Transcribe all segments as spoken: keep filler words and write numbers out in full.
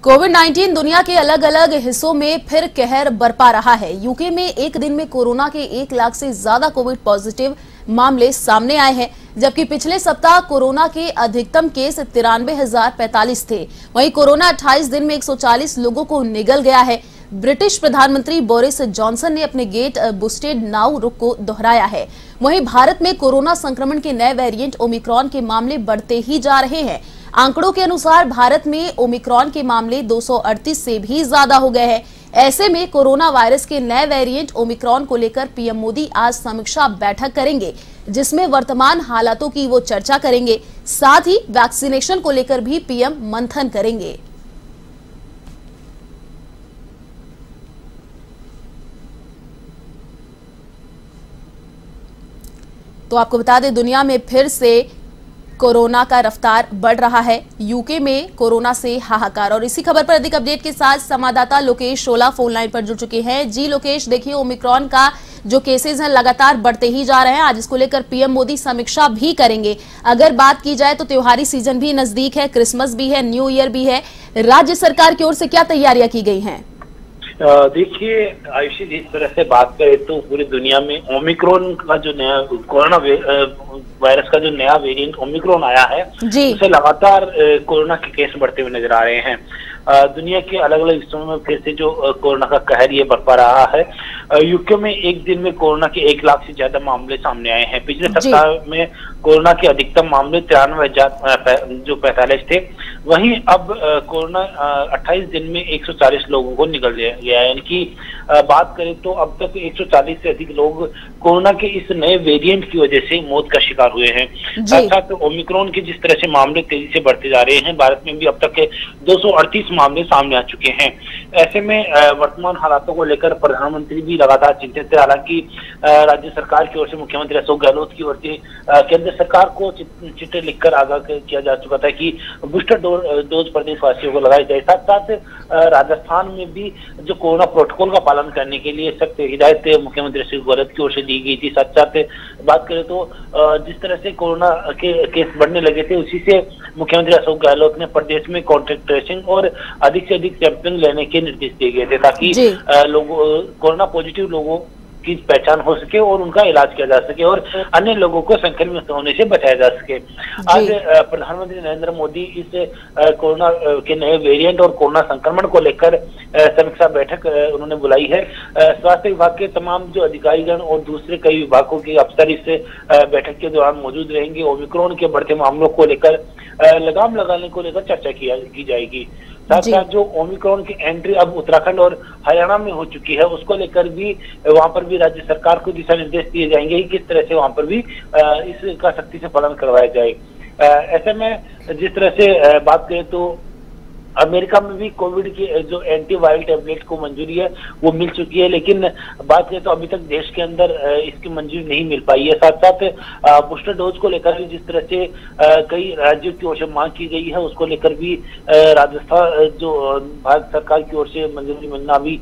Covid nineteen दुनिया के अलग अलग हिस्सों में फिर कहर बरपा रहा है। यूके में एक दिन में कोरोना के एक लाख से ज्यादा कोविड पॉजिटिव मामले सामने आए हैं, जबकि पिछले सप्ताह कोरोना के अधिकतम केस तिरानवे हजार पैंतालीस थे। वहीं कोरोना अट्ठाईस दिन में एक सौ चालीस लोगों को निगल गया है। ब्रिटिश प्रधानमंत्री बोरिस जॉनसन ने अपने गेट बूस्टेड नाउ रुख को दोहराया है। वहीं भारत में कोरोना संक्रमण के नए वेरिएंट ओमिक्रॉन के मामले बढ़ते ही जा रहे हैं। आंकड़ों के अनुसार भारत में ओमिक्रॉन के मामले दो सौ अड़तीस से भी ज्यादा हो गए हैं। ऐसे में कोरोना वायरस के नए वेरिएंट ओमिक्रॉन को लेकर पीएम मोदी आज समीक्षा बैठक करेंगे, जिसमें वर्तमान हालातों की वो चर्चा करेंगे। साथ ही वैक्सीनेशन को लेकर भी पीएम मंथन करेंगे। तो आपको बता दें, दुनिया में फिर से कोरोना का रफ्तार बढ़ रहा है। यूके में कोरोना से हाहाकार। और इसी खबर पर अधिक अपडेट के साथ संवाददाता लोकेश शोला फोन लाइन पर जुड़ चुके हैं। जी लोकेश, देखिए ओमिक्रॉन का जो केसेस हैं लगातार बढ़ते ही जा रहे हैं। आज इसको लेकर पीएम मोदी समीक्षा भी करेंगे। अगर बात की जाए तो त्योहारी सीजन भी नजदीक है, क्रिसमस भी है, न्यू ईयर भी है। राज्य सरकार की ओर से क्या तैयारियां की गई हैं? देखिए आयुषी, जिस तरह से बात करें तो पूरी दुनिया में ओमिक्रॉन का जो नया कोरोना वायरस का जो नया वेरिएंट ओमिक्रॉन आया है, उससे लगातार कोरोना के केस बढ़ते हुए नजर आ रहे हैं। दुनिया के अलग अलग हिस्सों में फिर से जो कोरोना का कहर ये बरपा रहा है। यूके में एक दिन में कोरोना के एक लाख से ज्यादा मामले सामने आए हैं। पिछले सप्ताह में कोरोना के अधिकतम मामले तिरानवे हजार जो पैंतालीस थे। वहीं अब कोरोना अट्ठाईस दिन में एक सौ चालीस लोगों को निकल गया है। यानी कि बात करें तो अब तक एक सौ चालीस से अधिक लोग कोरोना के इस नए वेरिएंट की वजह से मौत का शिकार हुए हैं। साथ साथ ओमिक्रॉन के जिस तरह से मामले तेजी से बढ़ते जा रहे हैं, भारत में भी अब तक के दो सौ अड़तीस मामले सामने आ चुके हैं। ऐसे में वर्तमान हालातों को लेकर प्रधानमंत्री भी लगातार चिंतित है। हालांकि राज्य सरकार की ओर से मुख्यमंत्री अशोक गहलोत की ओर से केंद्र सरकार को चिट्ठी लिखकर आगाह किया जा चुका था कि बूस्टर डोज प्रदेशवासियों को लगाई जाए। साथ साथ राजस्थान में भी जो कोरोना प्रोटोकॉल का पालन करने के लिए सख्त हिदायत मुख्यमंत्री अशोक गहलोत की ओर से दी गई थी। साथ साथ बात करें तो जिस तरह से कोरोना के केस बढ़ने लगे थे, उसी से मुख्यमंत्री अशोक गहलोत ने प्रदेश में कॉन्टैक्ट ट्रेसिंग और अधिक से अधिक सैंपलिंग लेने के निर्देश दिए गए थे, ताकि लोगों कोरोना पॉजिटिव लोगों की पहचान हो सके और उनका इलाज किया जा सके और अन्य लोगों को संक्रमित होने से बचाया जा सके। आज प्रधानमंत्री नरेंद्र मोदी इस कोरोना के नए वेरिएंट और कोरोना संक्रमण को लेकर समीक्षा बैठक उन्होंने बुलाई है। स्वास्थ्य विभाग के तमाम जो अधिकारीगण और दूसरे कई विभागों के अफसर इस बैठक के दौरान मौजूद रहेंगे। ओमिक्रॉन के बढ़ते मामलों को लेकर लगाम लगाने को लेकर चर्चा की जाएगी। साथ साथ जो ओमिक्रॉन की एंट्री अब उत्तराखंड और हरियाणा में हो चुकी है, उसको लेकर भी वहां पर भी राज्य सरकार को दिशा निर्देश दिए जाएंगे कि किस तरह से वहां पर भी इसका सख्ती से पालन करवाया जाए। ऐसे में जिस तरह से बात करें तो अमेरिका में भी कोविड की जो एंटीवायरल टैबलेट को मंजूरी है वो मिल चुकी है, लेकिन बात करें तो अभी तक देश के अंदर इसकी मंजूरी नहीं मिल पाई है। साथ साथ बूस्टर डोज को लेकर भी जिस तरह से कई राज्यों की ओर से मांग की गई है, उसको लेकर भी राजस्थान जो भारत सरकार की ओर से मंजूरी मिलना भी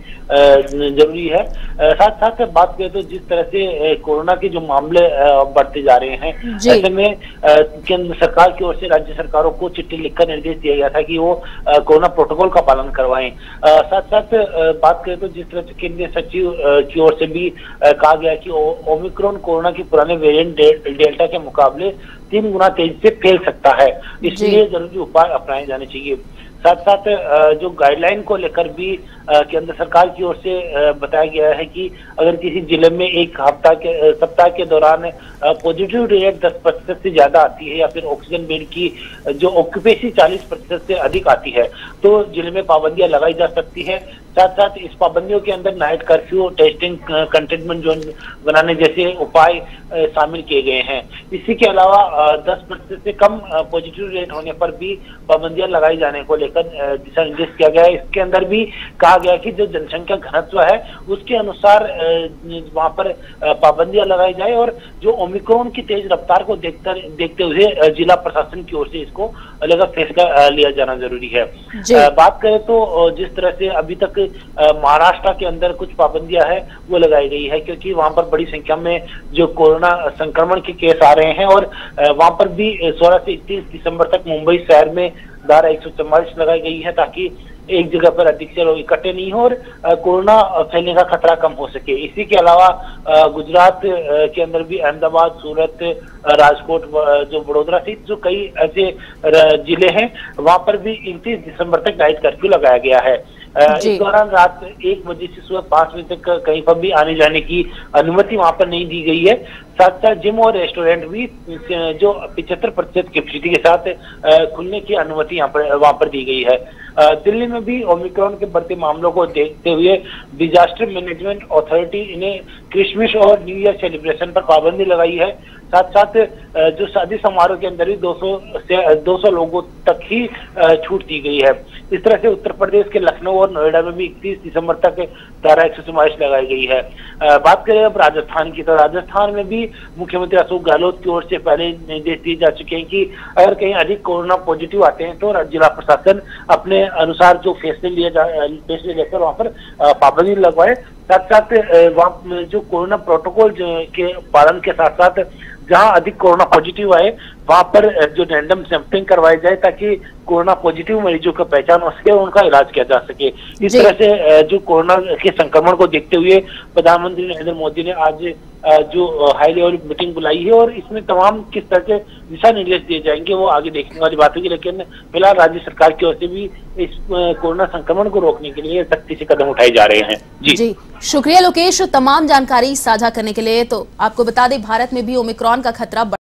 जरूरी है। साथ साथ बात करें तो जिस तरह से कोरोना के जो मामले बढ़ते जा रहे हैं, ऐसे में केंद्र सरकार की ओर से राज्य सरकारों को चिट्ठी लिखकर निर्देश दिया गया था कि वो कोरोना प्रोटोकॉल का पालन करवाएं। साथ साथ बात करें तो जिस तरह से केंद्रीय सचिव की ओर से भी कहा गया कि ओमिक्रॉन कोरोना के पुराने वेरिएंट डे, डेल्टा के मुकाबले तीन गुना तेजी से फैल सकता है, इसलिए जरूरी उपाय अपनाए जाने चाहिए। साथ साथ जो गाइडलाइन को लेकर भी केंद्र सरकार की ओर से बताया गया है कि अगर किसी जिले में एक हफ्ता के सप्ताह के दौरान पॉजिटिव रेट दस प्रतिशत से ज्यादा आती है या फिर ऑक्सीजन बेड की जो ऑक्यूपेंसी चालीस प्रतिशत से अधिक आती है, तो जिले में पाबंदियां लगाई जा सकती है। साथ साथ इस पाबंदियों के अंदर night curfew, testing, containment zone बनाने जैसे उपाय शामिल किए गए हैं। इसी के अलावा दस प्रतिशत से कम पॉजिटिव रेट होने पर भी पाबंदियां लगाई जाने को लेकर दिशा निर्देश किया गया है। इसके अंदर भी कहा गया कि जो जनसंख्या घनत्व है उसके अनुसार वहां पर पाबंदियां लगाई जाए और जो ओमिक्रॉन की तेज रफ्तार को देखकर देखते हुए जिला प्रशासन की ओर से इसको लेकर फैसला लिया जाना जरूरी है। बात करें तो जिस तरह से अभी तक महाराष्ट्र के अंदर कुछ पाबंदियां है वो लगाई गई है, क्योंकि वहां पर बड़ी संख्या में जो कोरोना संक्रमण के केस आ रहे हैं और वहां पर भी सोलह से इक्कीस दिसंबर तक मुंबई शहर में धारा एक सौ चौवालीस लगाई गई है ताकि एक जगह पर अधिक से लोग इकट्ठे नहीं हो और कोरोना फैलने का खतरा कम हो सके। इसी के अलावा गुजरात के अंदर भी अहमदाबाद, सूरत, राजकोट, जो वडोदरा सहित जो कई ऐसे जिले हैं वहां पर भी उनतीस दिसंबर तक नाइट कर्फ्यू लगाया गया है। इस दौरान रात एक बजे से सुबह पांच बजे तक कहीं पर भी आने जाने की अनुमति वहां पर नहीं दी गई है। साथ साथ जिम और रेस्टोरेंट भी जो पिछहत्तर प्रतिशत कैपेसिटी के साथ खुलने की अनुमति यहाँ पर वहां पर दी गई है। दिल्ली में भी ओमिक्रॉन के बढ़ते मामलों को देखते हुए डिजास्टर मैनेजमेंट अथॉरिटी ने क्रिसमस और न्यू ईयर सेलिब्रेशन पर पाबंदी लगाई है। साथ साथ जो शादी समारोह के अंदर भी दो सौ से दो सौ लोगों तक ही छूट दी गई है। इस तरह से उत्तर प्रदेश के लखनऊ और नोएडा में भी इकतीस दिसंबर तक धारा एक सौ चौवालीस लगाई गई है। बात करें अब राजस्थान की, तो राजस्थान में भी मुख्यमंत्री अशोक गहलोत की ओर से पहले निर्देश दिए जा चुके हैं कि अगर कहीं अधिक कोरोना पॉजिटिव आते हैं तो जिला प्रशासन अपने अनुसार जो फैसले लिए जा फैसले लेकर वहां पर पाबंदी लगवाए। साथ साथ वहाँ जो कोरोना प्रोटोकॉल के पालन के साथ साथ जहां अधिक कोरोना पॉजिटिव आए वहां पर जो रैंडम सैंपलिंग करवाई जाए ताकि कोरोना पॉजिटिव मरीजों का पहचान हो सके और उनका इलाज किया जा सके। इस तरह से जो कोरोना के संक्रमण को देखते हुए प्रधानमंत्री नरेंद्र मोदी ने आज जो हाई लेवल मीटिंग बुलाई है और इसमें तमाम किस तरह के दिशा निर्देश दिए जाएंगे वो आगे देखने वाली बात होगी। लेकिन फिलहाल राज्य सरकार की ओर से भी इस कोरोना संक्रमण को रोकने के लिए सख्ती से कदम उठाए जा रहे हैं। जी जी शुक्रिया लोकेश तमाम जानकारी साझा करने के लिए। तो आपको बता दें भारत में भी ओमिक्रॉन का खतरा